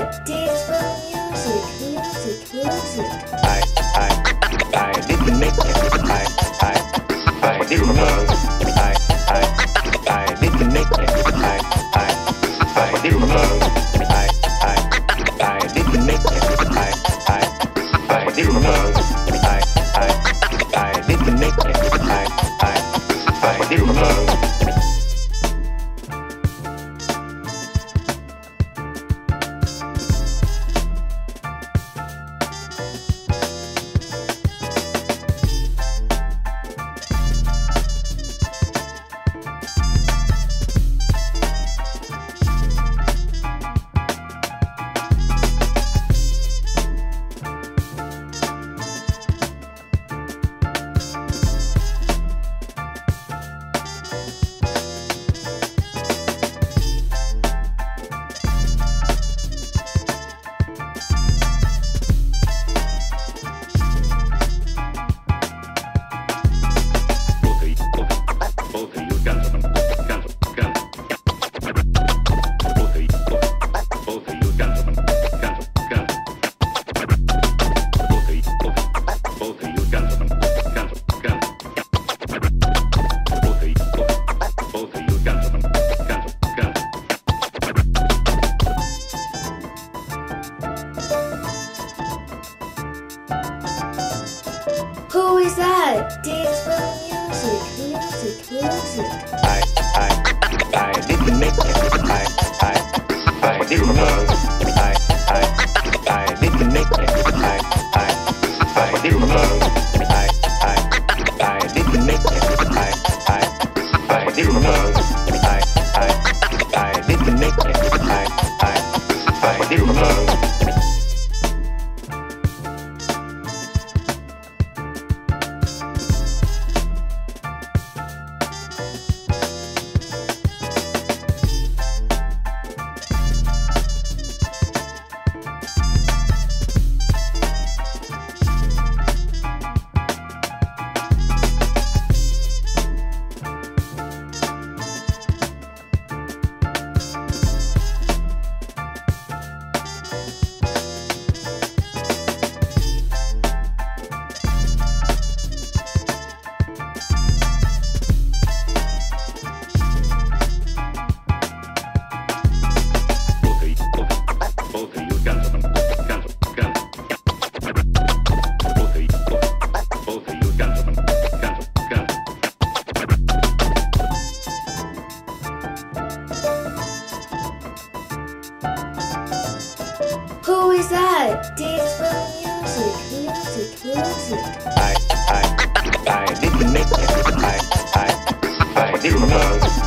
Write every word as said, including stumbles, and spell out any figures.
that? Digital music, music, music. I, I, I didn't make it. I, I, I didn't know. I, I, I didn't make it. I, I, I didn't know. I, I, I didn't make it. I, I, I didn't know. I, I, I didn't make it. I, I, I didn't know. Who is that? Digital music, music, music. I, I, I didn't make it. I, I, I didn't know. I, I, I didn't make it. I, I, I didn't know. I, I, I didn't make it. I, I, I didn't know. I, I, I didn't make it. I, I, I didn't know. Who is that? Digital music, music, music. I, I, I didn't make it. I, I, I didn't know.